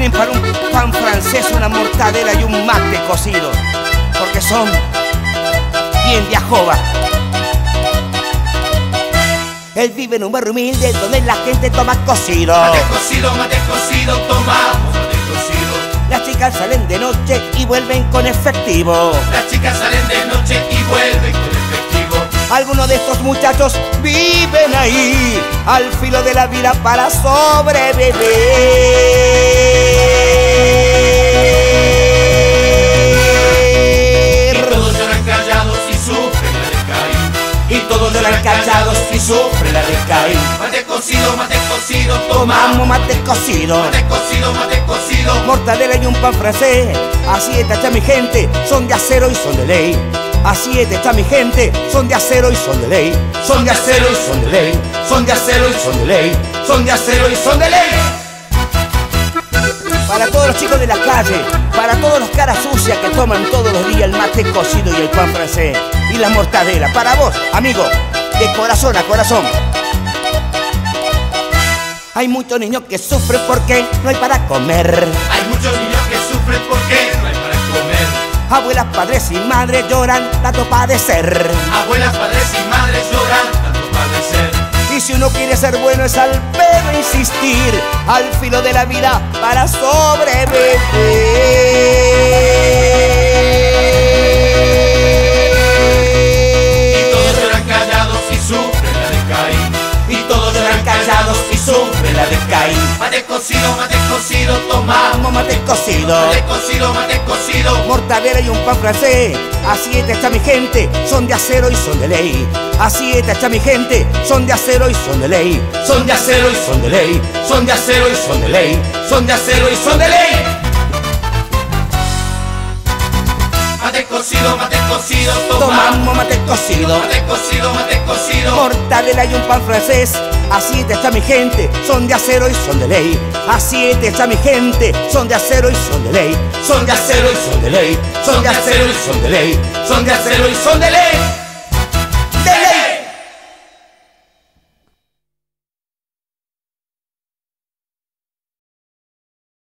tienen para un pan francés, una mortadela y un mate cocido, porque son bien de ajoba. Él vive en un barrio humilde donde la gente toma cocido. Mate cocido, tomamos mate cocido. Las chicas salen de noche y vuelven con efectivo. Las chicas salen de noche y vuelven con efectivo. Algunos de estos muchachos viven ahí, al filo de la vida para sobrevivir. Y todos lloran callados y sufren la de Caín. Y todos lloran callados y sufren la de Caín. Mate cocido, Tomamos mate cocido. Mate cocido. Mortadela y un pan francés. Así está mi gente, son de acero y son de ley. Así está mi gente, son de acero y son de ley. Son de acero y son de ley. Son de acero y son de ley. Son de acero y son de ley. Para todos los chicos de la calle, para todos los caras sucias que toman todos los días el mate cocido y el pan francés y la mortadela. Para vos, amigo, de corazón a corazón. Hay muchos niños que sufren porque no hay para comer. Hay muchos niños que sufren porque no hay para comer. Abuelas, padres y madres lloran tanto padecer. Abuelas, padres y madres lloran tanto padecer. Y si uno quiere ser bueno es al pedo insistir, al filo de la vida para sobrevivir. Y todos lloran callados y sufren la de Caín. Y todos lloran callados y sufren la de Caín. Mate cocido, tomamos mate cocido. Mate cocido. Mortadela y un pan francés. Así está mi gente, son de acero y son de ley. Así está mi gente, son de acero y son de ley. Son de acero y son de ley. Son de acero y son de ley. Son de acero y son de ley. Mate cocido, Tomamos mate cocido. Mate cocido. Mortadela y un pan francés. Así está mi gente, son de acero y son de ley. Así está mi gente, son de acero y son de ley. Son de acero y son de ley. Son de acero y son de ley. Son de acero y son de ley.